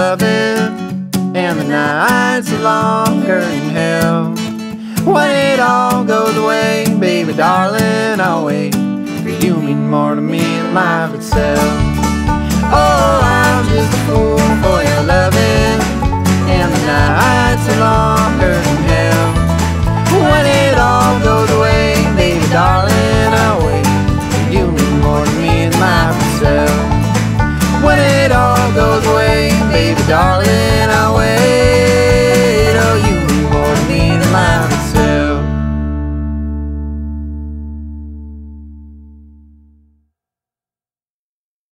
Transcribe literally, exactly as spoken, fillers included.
loving, and the nights are longer in hell. When it all goes away, baby darling, I'll wait, for you mean more to me than life itself. Oh, I'm just a fool for your loving, and the nights are longer than hell. When it all goes away, baby darling, I'll wait, for you mean more to me than life itself. When it all goes away, baby darling,